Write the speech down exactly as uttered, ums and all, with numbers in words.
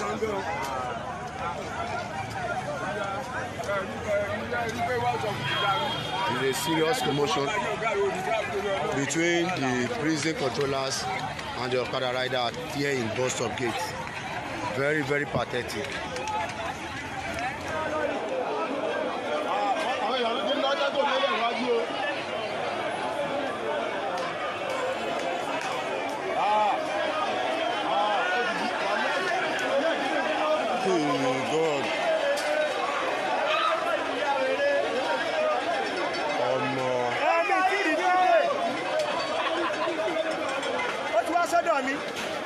It's a serious commotion between the prison controllers and the Okada rider here in bus stop gate. Very, very pathetic. Oh God. What was I doing?